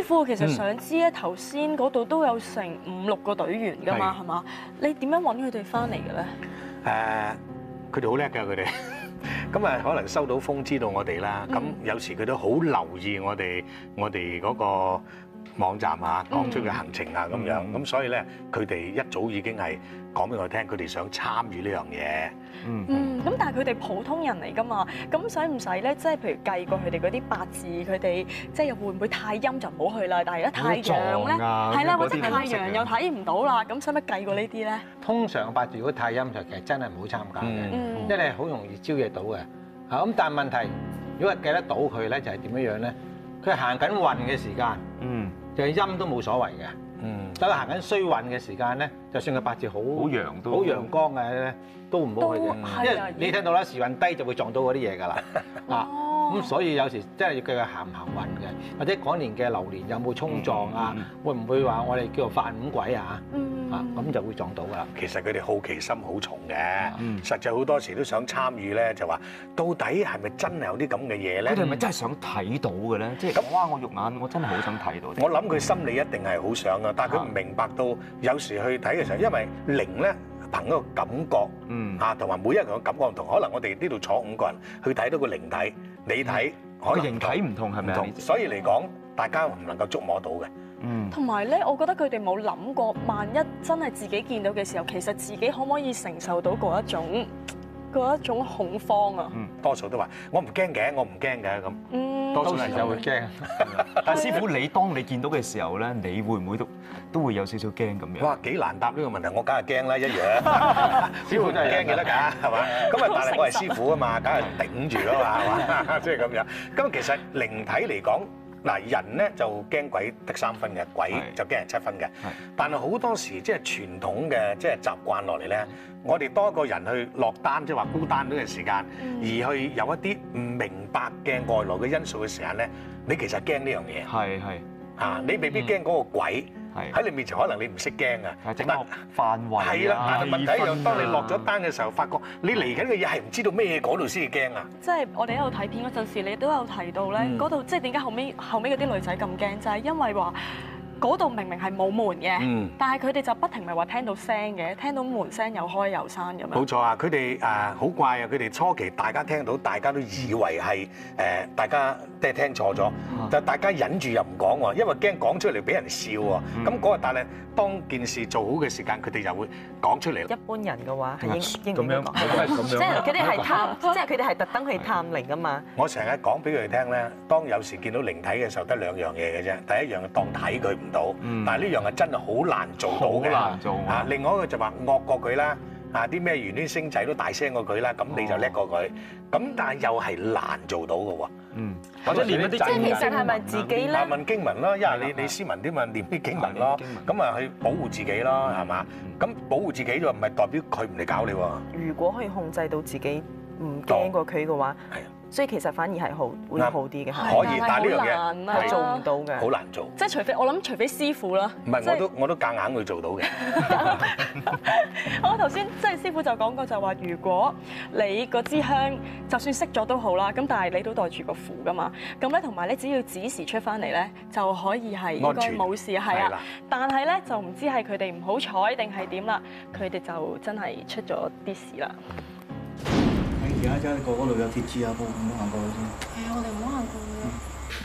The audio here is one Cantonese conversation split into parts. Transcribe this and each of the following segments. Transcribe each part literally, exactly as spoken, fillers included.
傅，其實想知咧，頭先嗰度都有成五六個隊員㗎嘛，係嘛？你點樣揾佢哋翻嚟嘅咧？ 誒，佢哋好叻㗎，佢哋。咁啊，可能收到風知道我哋啦。咁有時佢都好留意我哋，我哋嗰個網站啊，講出嘅行程啊咁樣。咁所以咧，佢哋一早已經係講俾我聽，佢哋想參與呢樣嘢。 嗯，咁但係佢哋普通人嚟㗎嘛，咁使唔使咧？即係譬如計過佢哋嗰啲八字，佢哋即係會唔會太陰就唔好去啦？但係而家太陽咧，係啦，或者太陽又睇唔到啦，咁使唔使計過呢啲咧？ 通常八字如果太陰就其實真係唔好參加嘅，因為好容易招惹到嘅。啊咁，但係問題如果係計得到佢咧，就係點樣樣咧？佢係行緊運嘅時間，嗯，就係陰都冇所謂嘅。嗯，但係行緊衰運嘅時間咧，就算佢八字好好陽都好陽光嘅咧，都唔好去嘅，因為你聽到啦，時運低就會撞到嗰啲嘢㗎啦。啊，咁所以有時真係要計佢行唔行運嘅，或者嗰年嘅流年有冇衝撞啊？會唔會話我哋叫做犯五鬼啊？啊，咁就會撞到㗎啦。 其實佢哋好奇心好重嘅，實際好多時都想參與咧，就話到底係咪真係有啲咁嘅嘢咧？ 佢哋係咪真係想睇到嘅咧？即係咁，哇！我肉眼我真係好想睇到。 我諗佢心理一定係好想啊，但係佢唔明白到有時去睇嘅時候，因為靈咧憑一個感覺，嗯啊，同埋每一個人嘅感覺唔同，可能我哋呢度坐五個人去睇到個靈體，你睇可能形體唔同係咪啊？ 所以嚟講，大家唔能夠觸摸到嘅。 嗯，同埋咧，我覺得佢哋冇諗過，萬一真係自己見到嘅時候，其實自己可唔可以承受到嗰一種嗰一種恐慌啊？ 嗯，多數都話我唔驚嘅，我唔驚嘅咁。嗯，多數人就會驚。 但係師傅，你當你見到嘅時候咧，你會唔會都都會有少少驚咁樣？ 哇，幾難答呢個問題，我梗係驚啦，一樣。師傅真係驚嘅得㗎，係嘛？咁啊，但係我係師傅啊嘛，梗係頂住啊嘛，係嘛？即係咁樣。咁其實靈體嚟講，嗱，人咧就驚鬼得三分嘅，鬼就驚人七分嘅。但係好多時即係傳統嘅即係習慣落嚟咧，我哋多個人去落單，即係話孤單呢個時間，而去有一啲唔明白嘅外來嘅因素嘅時間咧，你其實驚呢樣嘢。 係係啊，你未必驚嗰個鬼。喺你面前可能你唔識驚啊， 整個範圍啊， 係啦，但係問題又當你落咗單嘅時候，發覺你嚟緊嘅嘢係唔知道咩嗰度先至驚啊！ 即係我哋喺度睇片嗰陣時，你都有提到咧，嗰度即係點解後尾後尾嗰啲女仔咁驚，就係因為話嗰度明明係冇門嘅，但係佢哋就不停咪話聽到聲嘅，聽到門聲又開又閂咁樣。 冇錯啊！佢哋誒好怪啊！佢哋初期大家聽到，大家都以為係誒大家即係聽錯咗，就大家忍住又唔講喎，因為驚講出嚟俾人笑喎。咁嗰個但係當件事做好嘅時間，佢哋就會講出嚟。 一般人嘅話係應應該講， 咁樣即係佢哋係探，即係佢哋係特登去探靈㗎嘛。 我成日講俾佢哋聽咧，當有時見到靈體嘅時候，得兩樣嘢嘅啫。第一樣係當睇佢唔到，但係呢樣係真係好難做到嘅。 好難做啊！另外一個就話惡過佢啦，啊啲咩圓圈星仔都大聲過佢啦，咁你就叻過佢。咁但係又係難做到嘅喎。嗯， 或者念一啲即係其實係咪自己咧？ 問經文啦，因為你你斯文啲嘛，念啲經文咯，咁啊去保護自己咯，係嘛？咁保護自己就唔係代表佢唔嚟搞你喎。 如果可以控制到自己唔驚過佢嘅話，所以其實反而係好會好啲嘅。 可以，但係呢樣嘢係做唔到嘅， 好難做。 即係除非我諗，除非師傅啦。 唔係，我都我都夾硬去做到嘅。 我頭先即係師傅就講過就話，如果你嗰支香就算熄咗都好啦，咁但係你都袋住個符㗎嘛，咁咧同埋咧只要指時出翻嚟咧就可以係應該冇事係啊。但係咧就唔知係佢哋唔好彩定係點啦，佢哋就真係出咗啲事啦。 而家真係個嗰度有鐵枝啊，唔好行過去先。 係啊，我哋唔好行過去啊。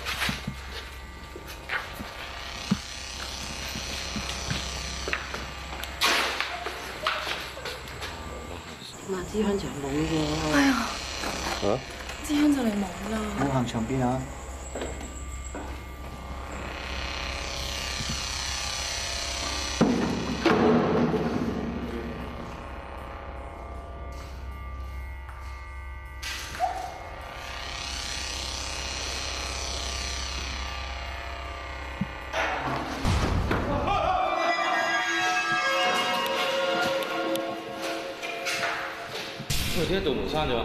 嗱，支香就冇喎。 哎呀！ 嚇？ 支香就嚟冇啦。 唔好行牆邊啊！ 我點解道門閂咗？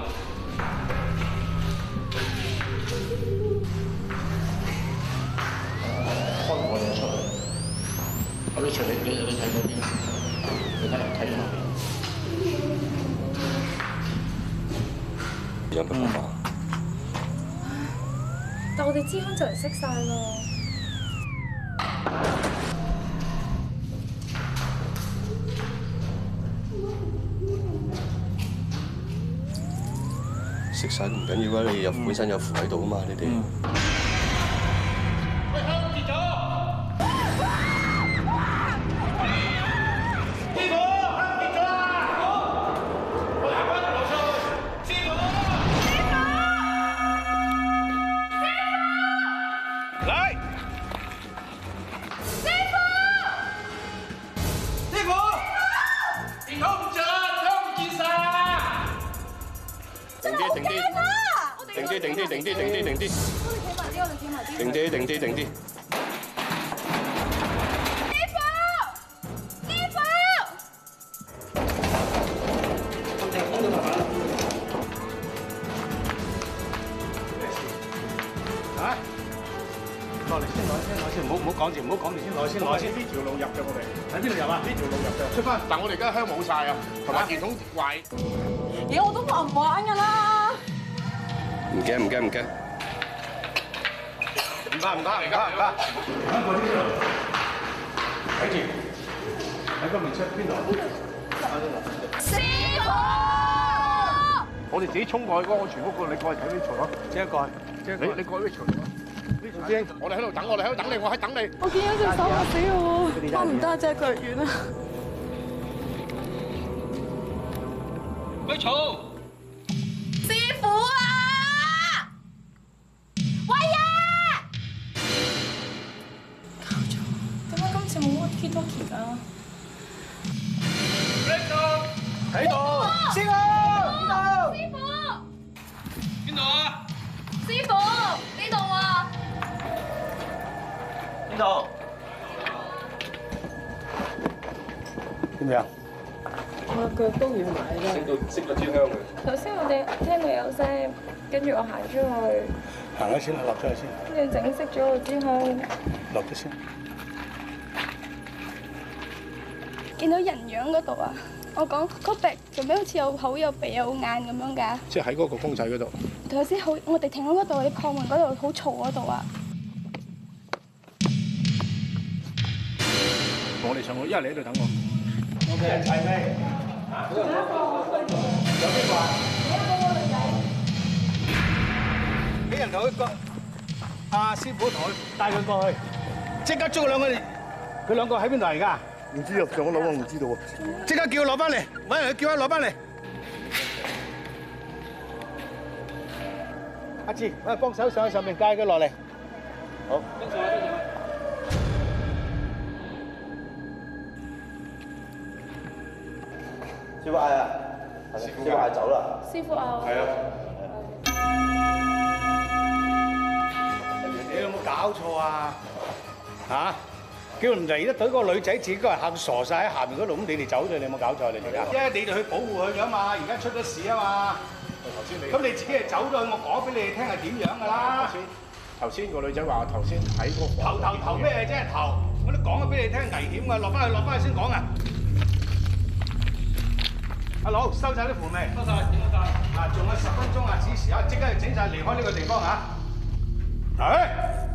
開我哋出嚟，我哋出嚟，你你睇嗰邊，你睇睇嗰邊。 有乜辦法？ 但我哋支香就嚟熄晒啦。 食晒都唔緊要啊！你有本身有符喺度啊嘛，你哋。 喂，香跌咗！師傅，香跌咗啦！我行翻落去，師傅，師傅，嚟，師傅，師傅，電筒唔着啦，槍唔見晒啦！ 定啲，定啲，定啲，定啲，定啲，定啲，定啲。我哋企埋啲，我哋企埋啲。定啲，定啲，定啲。 師傅，師傅。 放定，放定埋啦。 嚇！落嚟先，落嚟先，落先，唔好唔好講住，唔好講住先，落先，落先。呢條路入嘅我哋喺邊度入啊？呢條路入嘅。出翻，但我哋而家香冇晒啊，同埋電筒壞。 咦，我都話唔玩㗎啦。 唔驚，唔驚，唔驚。 唔怕，唔怕，唔怕，唔怕。香過呢度，睇住，喺嗰邊出邊度？ 師傅！ 我哋自己衝過去嗰個全屋嗰度，你過去睇呢場咯。即刻過去，即刻過去。你你過去呢場。呢場先，我哋喺度等，我哋喺度等你，我喺等你。 我見到隻手嚇死我喎，我唔得，隻腳軟啊！ 咪嘈！ 師傅啊！喂呀！搞錯，點解今次冇 walkie talkie 㗎？ 喺度，師傅，邊度？ 師傅， 邊度啊？ 師傅，呢度啊！ 邊度？ 點樣？ 我腳都軟埋啦。 升到升到支香嘅。 頭先我哋聽到有聲，跟住我行出去， 行咗先，落咗去先。 跟住整熄咗個支香。 落咗先。 見到人樣嗰度啊！我講個鼻做咩好似有口有鼻有眼咁樣㗎？ 即係喺嗰個公仔嗰度。 頭先好，我哋停喺嗰度，你礦門嗰度好嘈嗰度啊！ 我哋上去，一係你喺度等我。O K，齊未？有邊個啊？俾人同佢講，阿師傅同佢帶佢過去，即刻捉兩個，佢兩個喺邊度嚟㗎？唔知啊，上個樓我唔知道喎。即刻叫佢攞翻嚟，揾人叫佢攞翻嚟。阿志，揾幫手上去上面介佢落嚟。好。 師傅嗌啊！師傅嗌走啦！ 師傅啊！ 係啊！你有冇搞錯啊？嚇！叫人嚟得隊嗰個女仔自己個人嚇傻晒喺下面嗰度，咁你哋走咗，你有冇搞錯你哋㗎？因為你哋去保護佢㗎嘛，而家出咗事啊嘛。頭先你咁你自己係走咗去，我講俾你哋聽係點樣㗎啦。頭先頭先個女仔話頭先喺個頭頭頭咩啫頭？我都講咗俾你聽危險㗎，落翻去落翻去先講啊！阿佬，收晒啲符未？收晒，整晒。嗱，仲有十分鐘啊，指示啊，即刻整晒離開呢個地方嚇。係。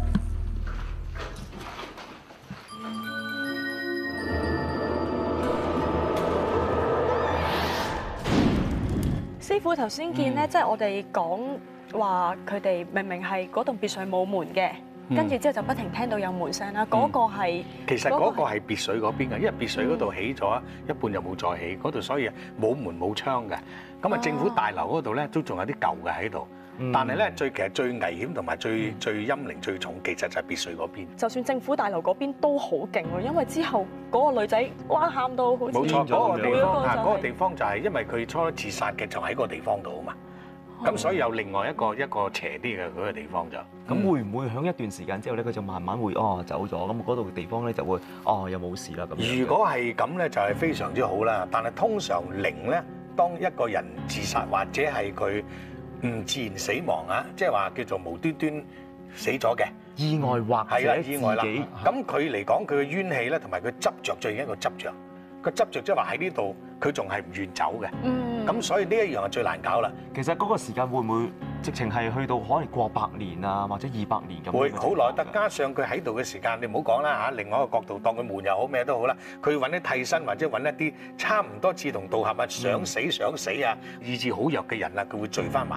師傅頭先見咧，即係我哋講話佢哋明明係嗰棟別墅冇門嘅。跟住之後就不停聽到有門聲啦，嗰個係其實嗰個係別墅嗰邊嘅，因為別墅嗰度起咗一半又冇再起，嗰度所以冇門冇窗嘅。咁啊，政府大樓嗰度咧都仲有啲舊嘅喺度，但係咧最其實最危險同埋最最陰靈最重，其實就係別墅嗰邊。 就算政府大樓嗰邊都好勁喎，因為之後嗰個女仔哇喊到好似冇錯，嗰個地方啊， 就係嗰個地方就係因為佢初初自殺嘅就喺嗰個地方度啊嘛。咁所以有另外一個一個邪啲嘅嗰個地方就， 咁會唔會響一段時間之後咧，佢就慢慢會哦走咗，咁嗰度嘅地方咧就會哦又冇事啦咁。 如果係咁咧，就係非常之好啦。但係通常靈咧，當一個人自殺或者係佢唔自然死亡啊，即係話叫做無端端死咗嘅意外或係啦者意外啦。 自己咁佢嚟講，佢嘅冤氣咧，同埋佢執着最緊一個執着。個執着即係話喺呢度，佢仲係唔願走嘅。嗯。咁所以呢一樣係最難搞啦。 其實嗰個時間會唔會直情係去到可能過百年啊，或者二百年咁？ 會好耐，得加上佢喺度嘅時間，你唔好講啦嚇。另外一個角度，當佢悶又好咩都好啦，佢揾啲替身或者揾一啲差唔多志同道合啊，想死想死啊，意志好弱嘅人啊，佢會聚翻埋，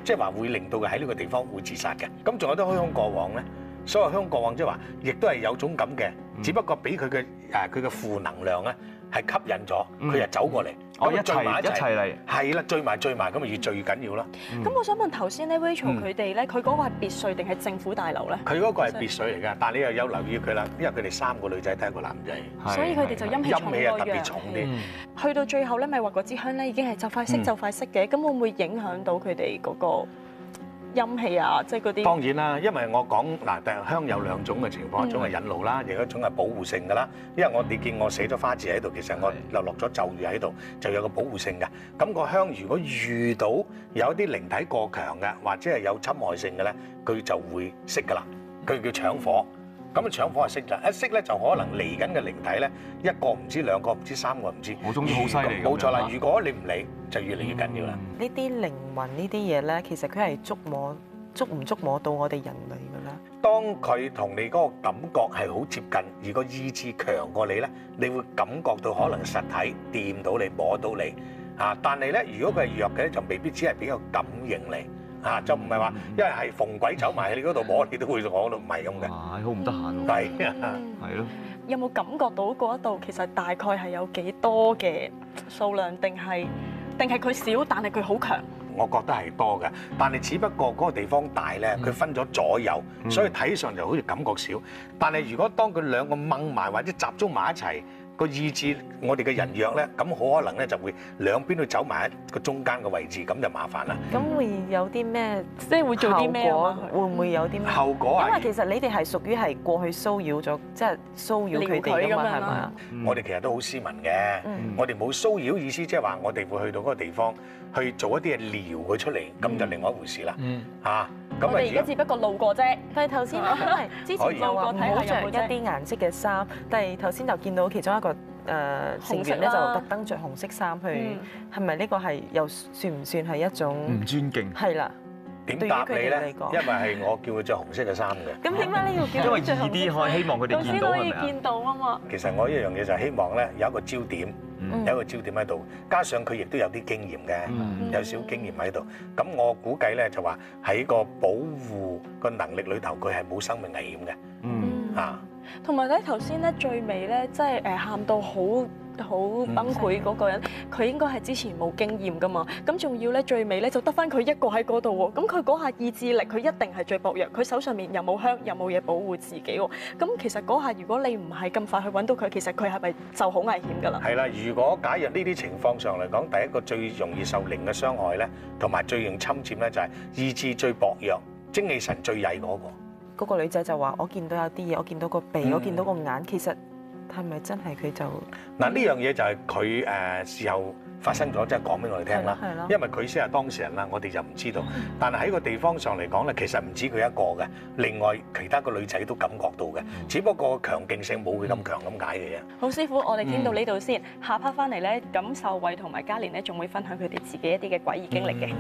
即係話會令到佢喺呢個地方會自殺嘅。咁仲有啲虛空過往咧，所謂虛空過往即係話，亦都係有種咁嘅，只不過俾佢嘅誒佢嘅負能量咧係吸引咗，佢就走過嚟， 哦一齊聚埋一齊嚟， 係啦，聚埋聚埋咁咪要最緊要啦。 咁我想問頭先咧 Rachel 佢哋咧，佢嗰個係別墅定係政府大樓咧？ 佢嗰個係別墅嚟㗎，但係你又有留意佢啦，因為佢哋三個女仔睇一個男仔， 所以佢哋就陰氣重陰氣啊特過陽別重啲。 去到最後咧，咪話嗰支香咧已經係就快熄就快熄嘅，咁會唔會影響到佢哋嗰個陰氣啊？即係嗰啲。 當然啦，因為我講嗱，但係香有兩種嘅情況，一種係引路啦，另一種係保護性㗎啦。因為我哋見我寫咗花字喺度，其實我又落咗咒語喺度，就有個保護性嘅。咁個香如果遇到有一啲靈體過強嘅，或者係有侵害性嘅咧，佢就會熄㗎啦。佢叫搶火。咁啊搶火係熄啦，一熄咧就可能嚟緊嘅靈體咧，一個唔知兩個唔知三個唔知。 我終於好犀利。 冇錯啦，如果你唔理，就越嚟越緊要啦。 呢啲靈魂呢啲嘢咧，其實佢係觸摸觸唔觸摸到我哋人類㗎啦。 當佢同你嗰個感覺係好接近，而個意志強過你咧，你會感覺到可能實體掂到你摸到你啊。但係咧，如果佢係弱嘅咧，就未必只係比較感應你。啊，就唔係話，因為係逢鬼走埋喺你嗰度摸，你都會講到唔係咁嘅。 哇，好唔得閒喎。 係啊， 係咯。 有冇感覺到嗰一度其實大概係有幾多嘅數量，定係定係佢少，但係佢好強？ 我覺得係多嘅，但係只不過嗰個地方大咧，佢分咗左右，所以睇上就好似感覺少。但係如果當佢兩個掹埋或者集中埋一齊，個意志我哋嘅人弱咧，咁好可能咧就會兩邊都走埋一個中間嘅位置，咁就麻煩啦。 咁會有啲咩？ 即係會做啲咩啊？ 會唔會有啲咩後果啊？ 因為其實你哋係屬於係過去騷擾咗，即係騷擾佢哋㗎嘛，係咪啊？ 我哋其實都好斯文嘅，我哋冇騷擾意思，即係話我哋會去到嗰個地方去做一啲嘢撩佢出嚟，咁就另外一回事啦。嚇！ 我哋而家只不過路過啫。 但係頭先因為之前就話唔好着一啲顏色嘅衫，但係頭先就見到其中一個誒成員咧就特登着紅色衫去，係咪呢個係又算唔算係一種唔尊敬？ 係啦。 點答你咧？因為係我叫佢着紅色嘅衫嘅。 咁點解你要叫佢着紅色？ 因為易啲可以希望佢哋見到係咪啊？ 先可以見到啊嘛。 其實我一樣嘢就係希望咧有一個焦點，有一個焦點喺度，加上佢亦都有啲經驗嘅，有少經驗喺度。咁我估計咧就話喺個保護個能力裏頭，佢係冇生命危險嘅。嗯啊， 同埋咧頭先咧最尾咧，即係誒喊到好好崩潰嗰個人，佢應該係之前冇經驗噶嘛，咁仲要咧最尾咧就得翻佢一個喺嗰度喎，咁佢嗰下意志力佢一定係最薄弱，佢手上面又冇香又冇嘢保護自己喎，咁其實嗰下如果你唔係咁快去揾到佢，其實佢係咪就好危險㗎啦？ 係啦，如果假若呢啲情況上嚟講，第一個最容易受靈嘅傷害咧，同埋最容易侵佔咧，就係意志最薄弱、精氣神最曳嗰個。 嗰個女仔就話：我見到有啲嘢，我見到個鼻，我見到個眼，其實係咪真係佢就嗱呢樣嘢就係佢誒事後發生咗，即係講俾我哋聽啦。因為佢先係當事人啦，我哋就唔知道。但係喺個地方上嚟講咧，其實唔止佢一個嘅，另外其他個女仔都感覺到嘅，只不過強勁性冇佢咁強咁解嘅啫。 好，師傅，我哋傾到呢度先，下 part 翻嚟咧，咁秀慧同埋嘉蓮咧，仲會分享佢哋自己一啲嘅詭異經歷嘅。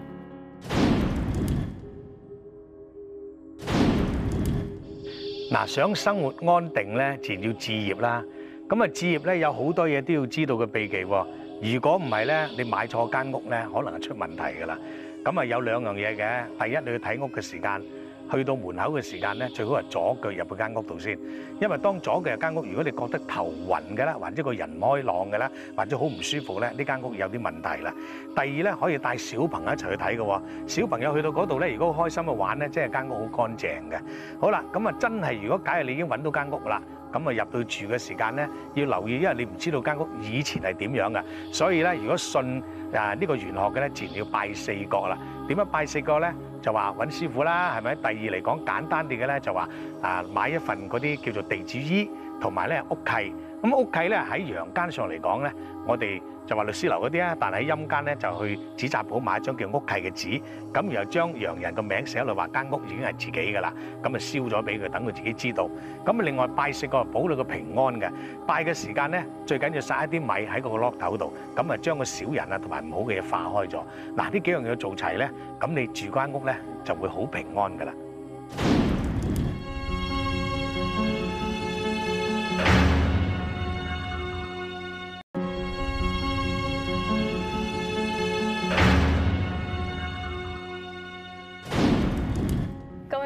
嗱，想生活安定咧，自然要置業啦。咁啊，置業咧有好多嘢都要知道嘅秘技喎。如果唔係咧，你買錯間屋咧，可能係出問題㗎啦。咁啊，有兩樣嘢嘅。第一，你去睇屋嘅時間，去到門口嘅時間咧，最好係左腳入去間屋度先。因為當左腳入間屋，如果你覺得頭暈嘅啦，或者個人唔開朗嘅啦，或者好唔舒服咧，呢間屋有啲問題啦。第二咧，可以帶小朋友一齊去睇嘅喎。小朋友去到嗰度咧，如果好開心去玩咧，即係間屋好乾淨嘅。好啦，咁啊真係如果假如你已經揾到間屋啦，咁啊入到住嘅時間咧，要留意，因為你唔知道間屋以前係點樣嘅，所以咧如果信啊呢個玄學嘅咧，自然要拜四角啦。點樣拜四角咧？就話揾師傅啦，係咪？第二嚟講簡單啲嘅咧，就話啊買一份嗰啲叫做地主衣，同埋咧屋契。咁屋契咧喺陽間上嚟講咧，我哋就話律師樓嗰啲啊，但係喺陰間咧就去紙紮鋪買一張叫屋契嘅紙，咁然後將陽人個名寫落，話間屋已經係自己㗎啦，咁啊燒咗俾佢，等佢自己知道。咁啊另外拜四角保你個平安嘅，拜嘅時間咧最緊要撒一啲米喺個角頭度，咁啊將個小人啊同埋唔好嘅嘢化開咗。嗱呢幾樣嘢做齊咧，咁你住間屋咧就會好平安㗎啦。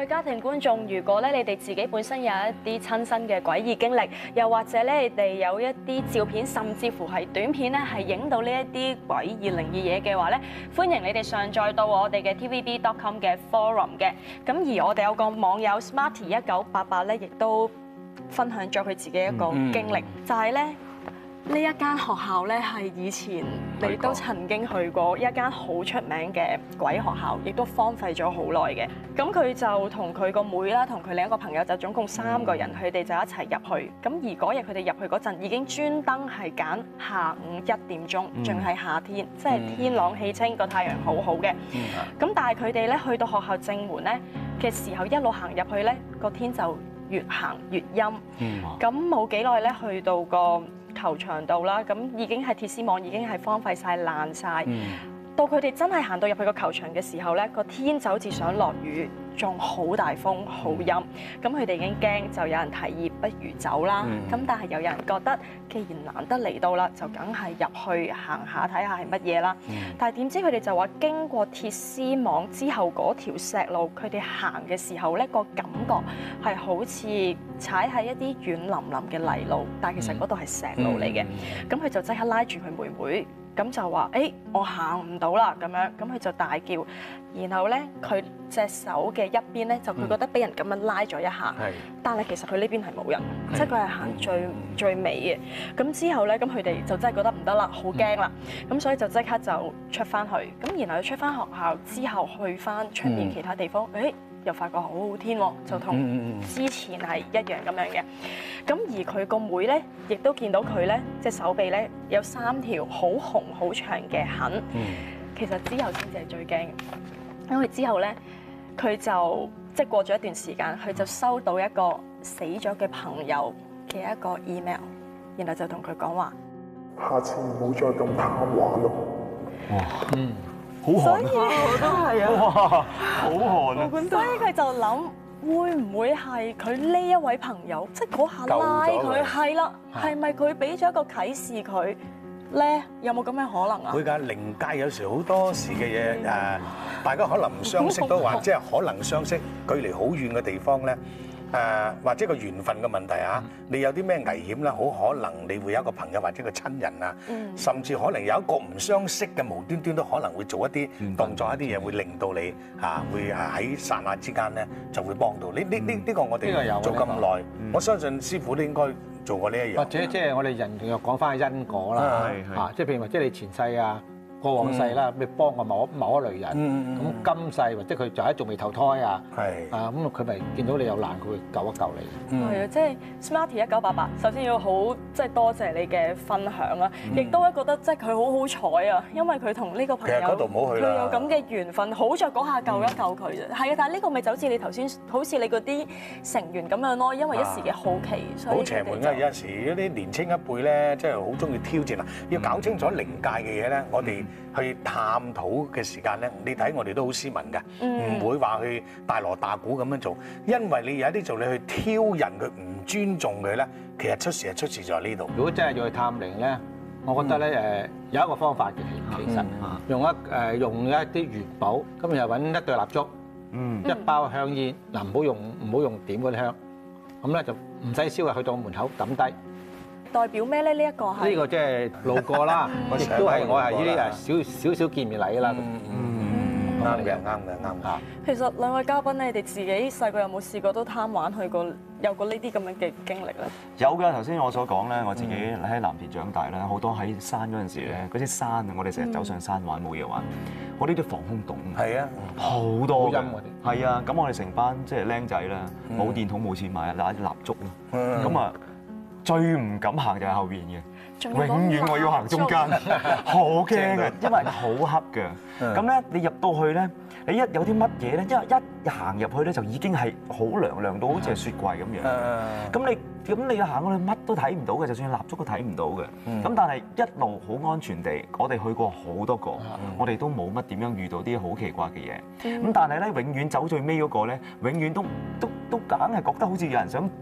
位家庭觀眾，如果咧你哋自己本身有一啲親身嘅詭異經歷，又或者咧你哋有一啲照片，甚至乎係短片咧係影到呢一啲詭異靈異嘢嘅話咧，歡迎你哋上載到我哋嘅 T V B dot com 嘅 forum 嘅。咁而我哋有個網友 Smarty 一九八八咧，亦都分享咗佢自己一個經歷，就係咧。呢一間學校咧係以前你都曾經去過一間好出名嘅鬼學校，亦都荒廢咗好耐嘅。咁佢就同佢個妹啦，同佢另一個朋友就總共三個人，佢哋就一齊入去。咁而嗰日佢哋入去嗰陣已經專登係揀下午一點鐘，仲係夏天，即係天朗氣清，個太陽好好嘅。咁但係佢哋咧去到學校正門咧嘅時候，一路行入去咧，個天就越行越陰。咁冇幾耐咧，去到個球場度啦，咁已經係鐵絲網已經係荒廢晒爛晒。到佢哋真係行到入去個球場嘅時候咧，個天就好似想落雨，仲好大風，好陰。咁佢哋已經驚，就有人提議不如走啦。咁但係又有人覺得，既然難得嚟到啦，就梗係入去行下睇下係乜嘢啦。但係點知佢哋就話經過鐵絲網之後嗰條石路，佢哋行嘅時候咧，個感覺係好似踩喺一啲軟腍腍嘅泥路，但係其實嗰度係石路嚟嘅。咁佢就即刻拉住佢妹妹。咁就話：誒、欸，我行唔到啦，咁樣，咁佢就大叫。然後咧，佢隻手嘅一邊咧，就佢覺得俾人咁樣拉咗一下。係、嗯。但係其實佢呢邊係冇人，即係佢係行最、嗯、最尾嘅。咁之後咧，咁佢哋就真係覺得唔得啦，好驚啦。咁、嗯、所以就即刻就出翻去。咁然後出翻學校之後，去翻出面其他地方，誒、嗯。欸又發覺好好天喎，就同之前係一樣咁樣嘅。咁而佢個妹咧，亦都見到佢咧，隻手臂咧有三條好紅好長嘅痕。其實之後先至係最驚嘅，因為之後咧，佢就即係過咗一段時間，佢就收到一個死咗嘅朋友嘅一個 email， 然後就同佢講話： 下次唔好再咁貪玩咯。 哇，嗯。好寒啊！ 我都係啊！ 哇，好寒啊！ 所以佢就諗，會唔會係佢呢一位朋友，即係嗰下拉佢，係啦，係咪佢俾咗一個啟示佢咧？有冇咁嘅可能啊？ 會㗎，靈界有時好多時嘅嘢誒，大家可能唔相識都話，即係可能相識，距離好遠嘅地方咧。誒或者個緣分嘅問題啊，你有啲咩危險咧？好可能你會有一個朋友或者個親人啊，甚至可能有一個唔相識嘅無端端都可能會做一啲動作、一啲嘢，會令到你嚇會喺剎那之間咧就會幫到你。呢呢呢個我哋做咁耐，我相信師傅都應該做過呢一樣。或者即係我哋人又講翻因果啦，嚇，即係譬如話即係你前世啊。過往世啦，你幫過某某一類人，咁今世或者佢就喺仲未投胎啊，啊咁佢咪見到你有難，佢會救一救你。係啊，即係 Smarty 一九八八，首先要好即係多謝你嘅分享啦，亦都覺得即係佢好好彩啊，因為佢同呢個朋友佢有咁嘅緣分，好在嗰下救一救佢啫。係啊，但係呢個咪就好似你頭先，好似你嗰啲成員咁樣咯，因為一時嘅好奇，所以好邪門啊！有陣時嗰啲年青一輩咧，即係好中意挑戰啊，要搞清楚靈界嘅嘢咧，我哋去探討嘅時間咧，你睇我哋都好斯文嘅，唔會話去大鑼大鼓咁樣做，因為你有一啲做你去挑人佢唔尊重佢咧，其實出事係出事在呢度。如果真係要去探靈咧，我覺得咧誒有一個方法嘅，其實用一誒用一啲元寶，咁又揾一對蠟燭，一包香煙，嗱唔好用唔好用點嗰啲香，咁咧就唔使燒嘅，去到門口抌低。代表咩咧？呢一個係呢個即係路過啦，亦都係我係呢啲誒少少少見面禮啦。啱嘅，啱嘅，啱嘅。其實兩位嘉賓咧，你哋自己細個有冇試過都貪玩去過，有過呢啲咁樣嘅經歷咧？有㗎，頭先我所講咧，我自己喺藍田長大咧，好多喺山嗰陣時咧，嗰啲山啊，我哋成日走上山玩冇嘢玩，我呢啲防空洞係啊，好多嘅，係啊，咁我哋成班即係僆仔啦，冇電筒冇錢買，攞啲蠟燭咯，咁啊。最唔敢行就係後邊嘅，永遠我要行中間，好驚嘅，因為好黑嘅。咁咧，你入到去咧，你一有啲乜嘢咧，因為一行入去咧就已經係好涼，涼到好似係雪櫃咁樣。咁你咁你行過去乜都睇唔到嘅，就算蠟燭都睇唔到嘅。咁但係一路好安全地，我哋去過好多個，我哋都冇乜點樣遇到啲好奇怪嘅嘢。咁但係咧，永遠走最尾嗰個咧，永遠都都都硬係覺得好似有人想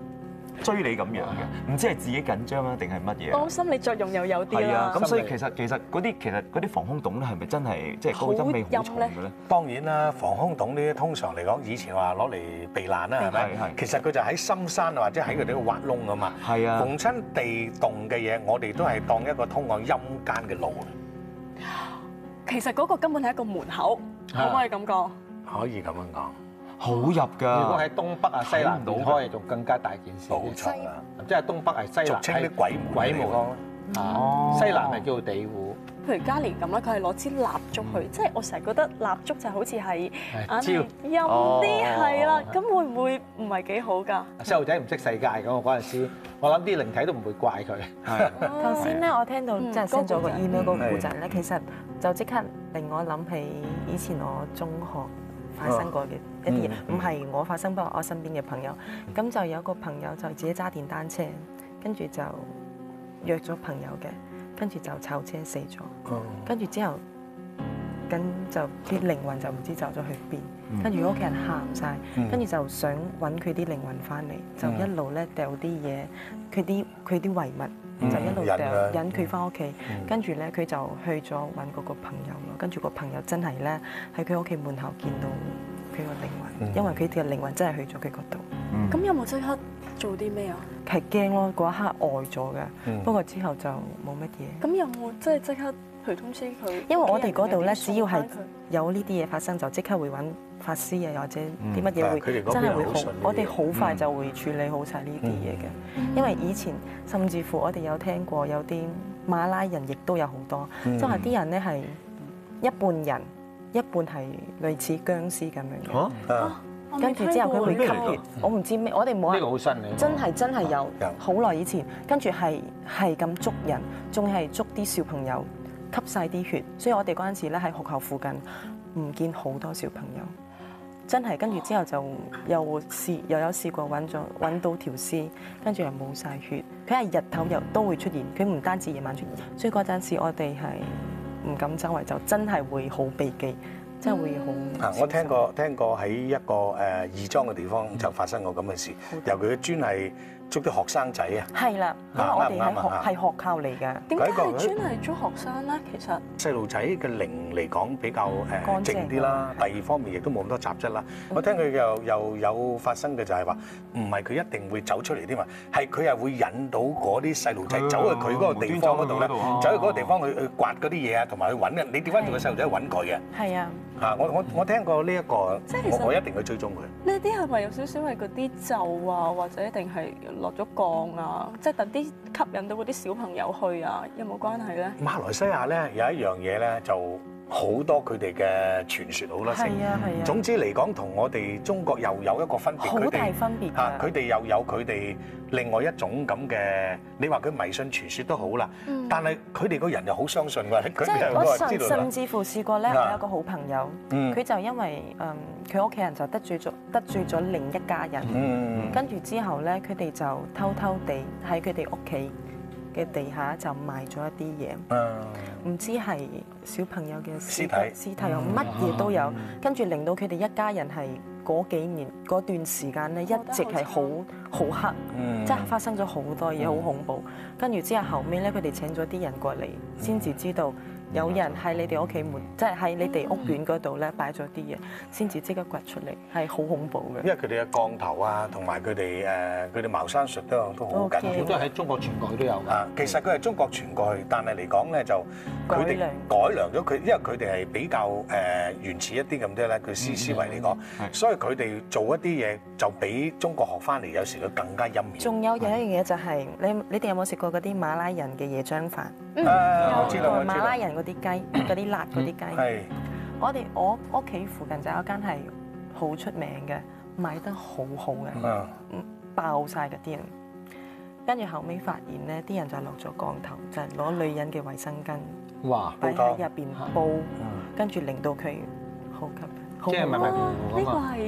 追你咁樣嘅，唔知係自己緊張啊定係乜嘢？ 我心理作用又有啲係啊， 啦。 咁所以其實其實嗰啲其實嗰啲防空洞咧係咪真係即係嗰個陰味好重嘅咧？ 當然啦，防空洞呢啲通常嚟講，以前話攞嚟避難啦，係咪？其實佢就喺深山或者喺佢哋個挖窿啊嘛。 係啊。 逢親地洞嘅嘢，我哋都係當一個通往陰間嘅路。 其實嗰個根本係一個門口，可唔可以咁講？ 可以咁樣講。 好入㗎！ 如果喺東北啊、西南邊開，仲更加大件事。 冇錯啦， 即係東北係西南， 俗稱啲鬼門鬼門咯。 哦， 西南係叫做地戶。 譬如嘉年咁啦，佢係攞支蠟燭去，即係我成日覺得蠟燭就好似係硬係陰啲係啦，咁會唔會唔係幾好㗎？ 細路仔唔識世界咁，我嗰陣時，我諗啲靈體都唔會怪佢。 係。頭先咧，我聽到即係 send 咗個 email 嗰個故仔咧，其實就即刻令我諗起以前我中學發生過嘅一啲嘢，唔係我發生，不過我身邊嘅朋友，咁就有個朋友就自己揸電單車，跟住就約咗朋友嘅，跟住就炒車死咗，跟住之後，咁就啲靈魂就唔知走咗去邊，跟住屋企人喊晒，跟住就想揾佢啲靈魂翻嚟，就一路咧掉啲嘢，佢啲佢啲遺物。就一路掉引佢翻屋企，跟住咧佢就去咗揾嗰個朋友咯。跟住個朋友真係咧喺佢屋企門口見到佢個靈魂，因為佢嘅靈魂真係去咗佢嗰度。 咁有冇即刻做啲咩啊？ 係驚咯，嗰一刻呆咗嘅。不過之後就冇乜嘢。 咁有冇即係即刻去通知佢？ 因為我哋嗰度咧，只要係有呢啲嘢發生，就即刻會揾法師啊，或者啲乜嘢會真係會好。我哋好快就會處理好晒呢啲嘢嘅。因為以前甚至乎我哋有聽過有啲馬拉人亦都有好多，即係啲人咧係一半人，一半係類似僵屍咁樣嘅。跟住之後佢會吸血，我唔知咩，我哋冇。 呢個好新嘅。 真係真係有，好耐以前，跟住係係咁捉人，仲係捉啲小朋友吸晒啲血，所以我哋嗰陣時咧喺學校附近唔見好多小朋友。真係，跟住之後就又試又有試過揾咗揾到條屍，跟住又冇晒血。佢係日頭又都會出現，佢唔單止夜晚出現，所以嗰陣時我哋係唔敢周圍，就真係會好避忌，真係會好。 啊！我聽過聽過喺一個誒義莊嘅地方就發生過咁嘅事，尤其佢專係捉啲學生仔啊。 係啦，因為我哋喺學係學校嚟㗎。 點解係專係捉學生咧？其實細路仔嘅靈嚟講比較誒靜啲啦，第二方面亦都冇咁多雜質啦。我聽佢又又有發生嘅就係話，唔係佢一定會走出嚟添嘛，係佢係會引到嗰啲細路仔走去佢嗰個地方嗰度咧，走去嗰個地方去去刮嗰啲嘢啊，同埋去揾嘅。你調翻轉個細路仔揾佢嘅。 係啊。 啊！我我我聽過呢一個，我我一定去追蹤佢。 呢啲係咪有少少係嗰啲咒啊，或者一定係落咗降啊？即係等啲吸引到嗰啲小朋友去啊？有冇關係咧？ 馬來西亞咧有一樣嘢咧就好多佢哋嘅傳說好多聲。 係啊係啊。總之嚟講，同我哋中國又有一個分別。 好大分別㗎。 嚇！佢哋又有佢哋另外一種咁嘅，你話佢迷信傳說都好啦。嗯。但係佢哋個人又好相信㗎。佢哋我甚甚至乎試過咧，我有個好朋友，佢就因為誒佢屋企人就得罪咗得罪咗另一家人。嗯。跟住之後咧，佢哋就偷偷地喺佢哋屋企嘅地下就埋咗一啲嘢，唔知係小朋友嘅屍體、屍體有乜嘢都有，跟住令到佢哋一家人係嗰幾年嗰段時間咧，一直係好好黑，即係發生咗好多嘢，好恐怖。跟住之後後尾咧，佢哋請咗啲人過嚟，先至知道有人喺你哋屋企門，即係喺你哋屋苑嗰度咧擺咗啲嘢，先至即刻掘出嚟，係好恐怖嘅。 因為佢哋嘅降頭啊，同埋佢哋誒佢哋茅山術都都好緊要， 都喺中國傳過去都有啊。其實佢係中國傳過去，但係嚟講咧就佢哋改良咗佢，因為佢哋係比較誒原始一啲咁多咧，佢思思維嚟講，所以佢哋做一啲嘢就比中國學翻嚟有時佢更加陰險。 仲有有一樣嘢就係你你哋有冇食過嗰啲馬拉人嘅椰漿飯？ 嗯，我知道，我知道。 馬拉人嗰啲雞，嗰啲辣嗰啲雞。係。我哋我屋企附近就有一間係好出名嘅，賣得好好嘅，嗯，爆曬嗰啲人。跟住後尾發現咧，啲人就落咗降頭，就係攞女人嘅衛生巾， 哇， 擺喺入邊煲，跟住令到佢好吸。 即係咪咪糊糊呢個係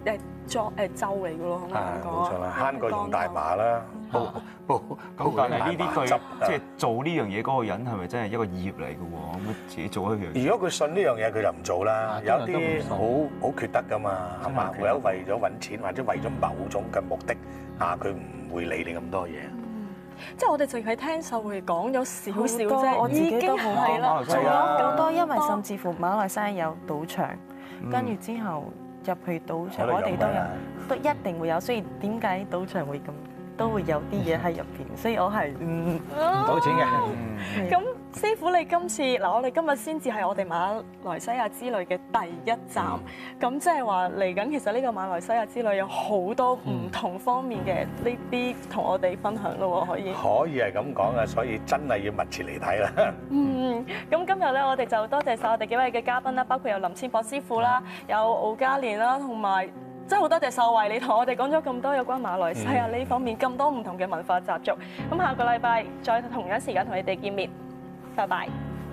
誒作誒咒嚟嘅咯，可唔可以咁講？ 冇錯啦，慳過用大麻啦，煲煲煲咁但係呢啲對汁即係做呢樣嘢嗰個人係咪真係一個業嚟嘅喎？咁自己做一樣。 如果佢信呢樣嘢，佢就唔做啦。有啲好好缺德噶嘛，係嘛？為咗為咗揾錢或者為咗某種嘅目的啊，佢唔會理你咁多嘢。 即係我哋淨係聽秀慧講咗少少啫， 我自己都好係啦， 仲有好多，因為甚至乎馬來西亞有賭場，跟住之後入去賭場，我哋都有，都一定會有。所以點解賭場會咁都會有啲嘢喺入邊？所以我係唔賭錢嘅。 咁師傅，你今次嗱，我哋今日先至係我哋馬來西亞之旅嘅第一站，咁即係話嚟緊，其實呢個馬來西亞之旅有好多唔同方面嘅呢啲同我哋分享咯喎，可以。 可以係咁講啊，所以真係要密切嚟睇啦。 嗯，咁今日咧，我哋就多謝晒我哋幾位嘅嘉賓啦，包括有林千博師傅啦，有敖嘉年啦，同埋真係好多謝秀慧，你同我哋講咗咁多有關馬來西亞呢方面咁多唔同嘅文化習俗。咁下個禮拜再同一時間同你哋見面，拜拜。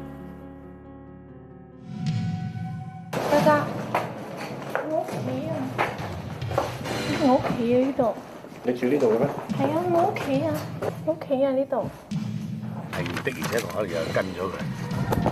大家，我屋企啊！我屋企啊呢度。 你住呢度嘅咩？ 係啊，我屋企啊，屋企啊呢度。 係的，而且確有人跟咗佢。